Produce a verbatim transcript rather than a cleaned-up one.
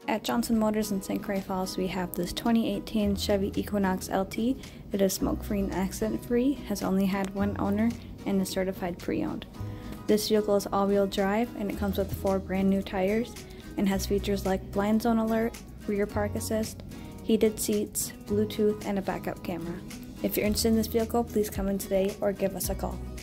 At Johnson Motors in Saint Croix Falls, we have this twenty eighteen Chevy Equinox L T. It is smoke-free and accident-free, has only had one owner, and is certified pre-owned. This vehicle is all-wheel drive, and it comes with four brand new tires, and has features like blind zone alert, rear park assist, heated seats, Bluetooth, and a backup camera. If you're interested in this vehicle, please come in today or give us a call.